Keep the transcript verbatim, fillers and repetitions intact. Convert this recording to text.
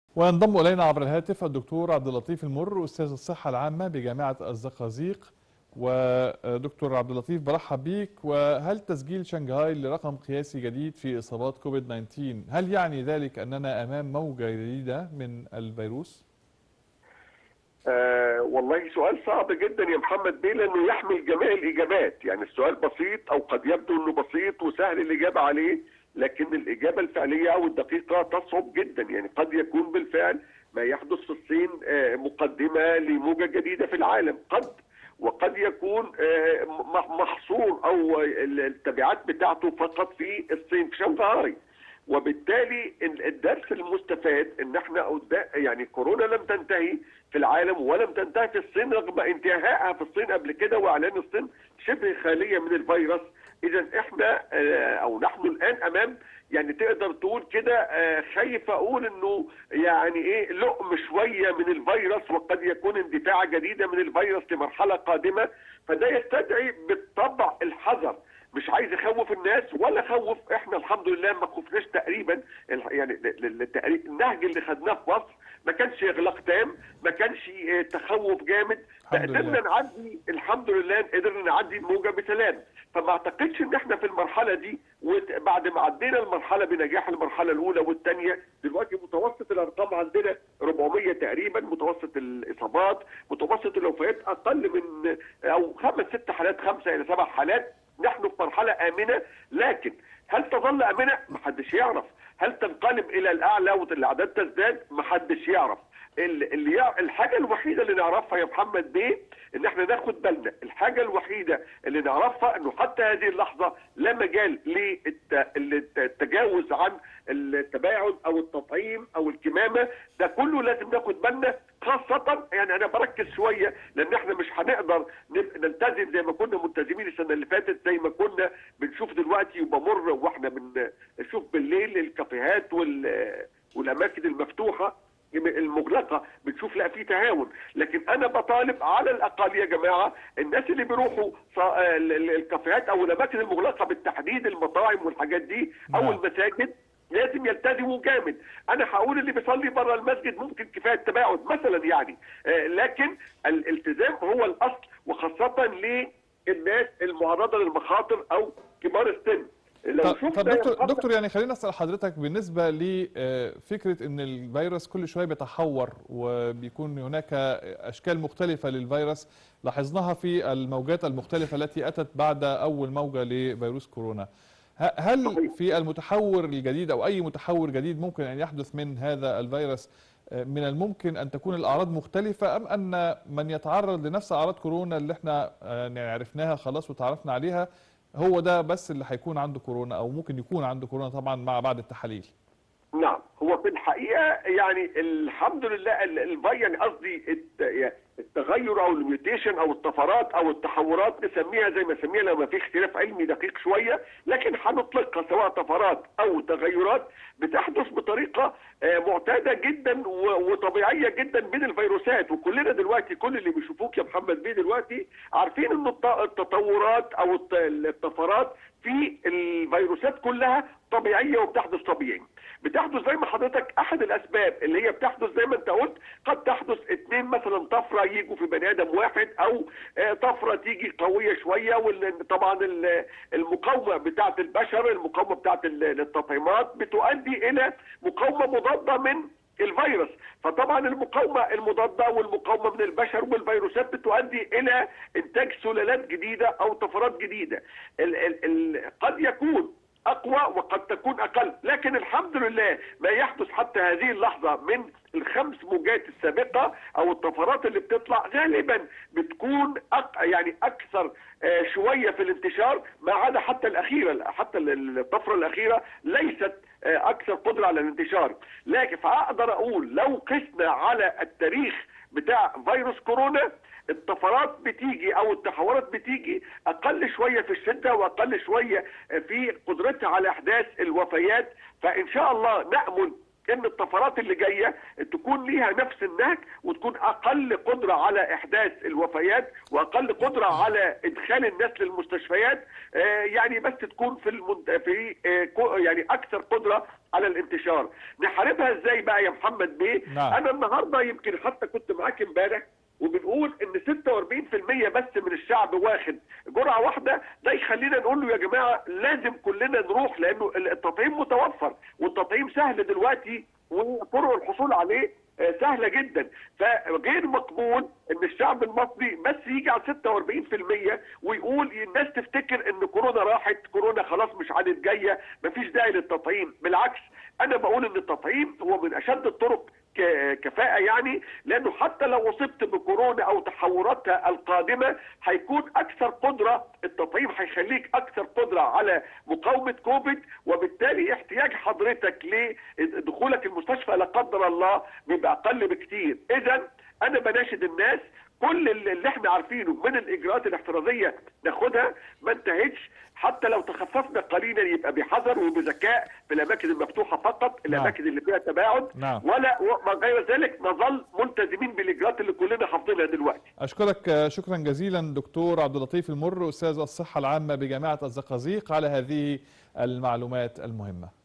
وينضم إلينا عبر الهاتف الدكتور عبد اللطيف المر، أستاذ الصحة العامة بجامعة الزقازيق. ودكتور عبد اللطيف برحب بيك. وهل تسجيل شنغهاي لرقم قياسي جديد في إصابات كوفيد تسعة عشر هل يعني ذلك أننا أمام موجة جديدة من الفيروس؟ آه والله سؤال صعب جدا يا محمد بيه، لانه يحمل جميع الاجابات. يعني السؤال بسيط او قد يبدو انه بسيط وسهل الاجابه عليه، لكن الاجابه الفعليه او الدقيقه تصعب جدا. يعني قد يكون بالفعل ما يحدث في الصين آه مقدمه لموجه جديده في العالم، قد وقد يكون آه محصور او التبعات بتاعته فقط في الصين في شنغهاي. وبالتالي الدرس المستفاد ان احنا يعني كورونا لم تنتهي في العالم ولم تنتهي في الصين رغم انتهائها في الصين قبل كده واعلان الصين شبه خاليه من الفيروس. اذا احنا او نحن الان امام، يعني تقدر تقول كده، خايف اقول انه يعني ايه لقم شويه من الفيروس، وقد يكون اندفاع جديده من الفيروس لمرحله قادمه. فده يستدعي بالطبع الحذر. مش عايز اخوف الناس ولا خوف، احنا الحمد لله ما خفناش تقريبا. يعني النهج اللي خدناه في مصر ما كانش اغلاق تام، ما كانش تخوف جامد، قدرنا نعدي الحمد لله، قدرنا نعدي الموجه بسلام. فما اعتقدش ان احنا في المرحله دي، وبعد ما عدينا المرحله بنجاح المرحله الاولى والثانيه، دلوقتي متوسط الارقام عندنا أربعمية تقريبا، متوسط الاصابات، متوسط الوفيات اقل من او خمس ست حالات، خمسه الى سبع حالات. نحن في مرحله امنه، لكن هل تظل امنه؟ محدش يعرف. هل تنقلب الى الاعلى والاعداد تزداد؟ محدش يعرف. اللي الحاجه الوحيده اللي نعرفها يا محمد بيه ان احنا ناخد بالنا. الحاجه الوحيده اللي نعرفها انه حتى هذه اللحظه لا مجال للتجاوز عن التباعد او التطعيم او الكمامه. ده كله لازم ناخد بالنا، خاصه يعني انا بركز شويه لان احنا مش هنقدر نلتزم زي ما كنا ملتزمين السنه اللي فاتت، زي ما كنا بنشوف دلوقتي وبمر واحنا بنشوف بالليل الكافيهات والاماكن المفتوحه المغلقه، بتشوف لا في تهاون. لكن انا بطالب على الاقل يا جماعه الناس اللي بيروحوا الكافيهات او الاماكن المغلقه بالتحديد، المطاعم والحاجات دي او المساجد، لازم يلتزموا جامد. انا هقول اللي بيصلي بره المسجد ممكن كفايه التباعد مثلا يعني، آه لكن الالتزام هو الاصل، وخاصه للناس المعرضه للمخاطر او كبار السن. لو طب, طب دكتور دكتور يعني خلينا اسال حضرتك بالنسبه لفكره ان الفيروس كل شويه بيتحور وبيكون هناك اشكال مختلفه للفيروس، لاحظناها في الموجات المختلفه التي اتت بعد اول موجه لفيروس كورونا. هل في المتحور الجديد او اي متحور جديد ممكن ان يحدث من هذا الفيروس من الممكن ان تكون الاعراض مختلفه، ام ان من يتعرض لنفس اعراض كورونا اللي احنا عرفناها خلاص وتعرفنا عليها هو ده بس اللي هيكون عنده كورونا، او ممكن يكون عنده كورونا طبعا مع بعض التحاليل؟ نعم، هو في الحقيقه يعني الحمد لله يعني قصدي التغير او الميوتيشن او الطفرات او التحورات نسميها زي ما نسميها لو ما في اختلاف علمي دقيق شويه، لكن هنطلقها سواء طفرات او تغيرات بتحدث بطريقه معتاده جدا وطبيعيه جدا بين الفيروسات. وكلنا دلوقتي كل اللي بيشوفوك يا محمد بيه دلوقتي عارفين ان التطورات او الطفرات في الفيروسات كلها طبيعيه وبتحدث طبيعي. بتحدث زي ما حضرتك احد الاسباب اللي هي بتحدث زي ما انت قلت، قد تحدث اثنين مثلا طفره يجوا في بني ادم واحد، او طفره تيجي قويه شويه، وطبعا المقاومه بتاعه البشر، المقاومه بتاعه التطعيمات بتؤدي الى مقاومه مضاده من الفيروس. فطبعا المقاومه المضاده والمقاومه من البشر والفيروسات بتؤدي الى انتاج سلالات جديده او طفرات جديده. ال ال ال قد يكون اقوى وقد تكون اقل، لكن الحمد لله ما يحدث حتى هذه اللحظه من الخمس موجات السابقه او الطفرات اللي بتطلع غالبا بتكون أق... يعني اكثر آه شويه في الانتشار، ما عدا حتى الاخيره، حتى الطفره الاخيره ليست آه اكثر قدره على الانتشار. لكن فاقدر اقول لو قسنا على التاريخ بتاع فيروس كورونا، الطفرات بتيجي او التحورات بتيجي اقل شويه في الشده واقل شويه في قدرتها على احداث الوفيات. فان شاء الله نامل ان الطفرات اللي جايه تكون ليها نفس النهج وتكون اقل قدره على احداث الوفيات واقل قدره على ادخال الناس للمستشفيات، يعني بس تكون في المنت... في يعني اكثر قدره على الانتشار. نحاربها ازاي بقى يا محمد بيه؟ نعم. انا النهارده يمكن حتى كنت معاك امبارح وبنقول ان ستة وأربعين بالمئة بس من الشعب واخد جرعه واحده، ده يخلينا نقول له يا جماعه لازم كلنا نروح، لانه التطعيم متوفر والتطعيم سهل دلوقتي وطرق الحصول عليه سهله جدا. فغير مقبول ان الشعب المصري بس يجي على ستة وأربعين بالمئة ويقول الناس تفتكر ان كورونا راحت، كورونا خلاص مش عادت جايه، مفيش داعي للتطعيم. بالعكس انا بقول ان التطعيم هو من اشد الطرق كفاءة، يعني لانه حتى لو اصبت بكورونا او تحوراتها القادمة هيكون اكثر قدرة، التطعيم هيخليك اكثر قدرة على مقاومة كوفيد، وبالتالي احتياج حضرتك لدخولك المستشفى لا قدر الله بيبقى اقل بكتير. اذا انا بناشد الناس كل اللي احنا عارفينه من الاجراءات الاحترازيه ناخدها، ما انتهتش، حتى لو تخففنا قليلا يبقى بحذر وبذكاء في الاماكن المفتوحه فقط، الاماكن اللي فيها تباعد، نعم. ولا غير ذلك نظل ملتزمين بالاجراءات اللي كلنا حافظينها دلوقتي. اشكرك شكرا جزيلا دكتور عبد اللطيف المر، استاذ الصحه العامه بجامعه الزقازيق، على هذه المعلومات المهمه.